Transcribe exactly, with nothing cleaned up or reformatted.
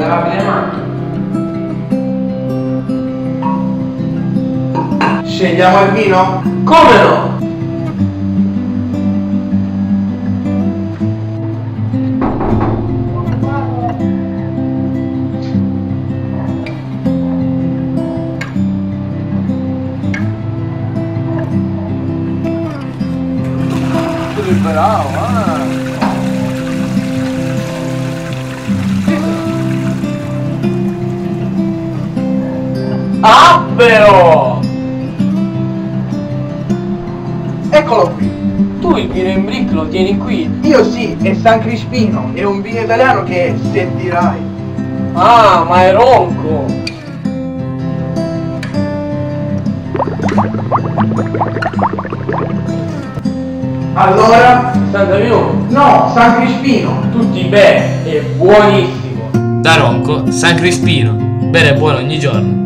lavi le mani. Scegliamo il vino? Come no? Bravo, ah. Ah, però! Eccolo qui. Tu il vino in brick lo tieni qui? Io sì, è San Crispino, è un vino italiano che sentirai. Ah, ma è ronco! Allora? sessantavino? No, San Crispino. Tutti bene, è buonissimo! Da Ronco, San Crispino. Bere buono ogni giorno.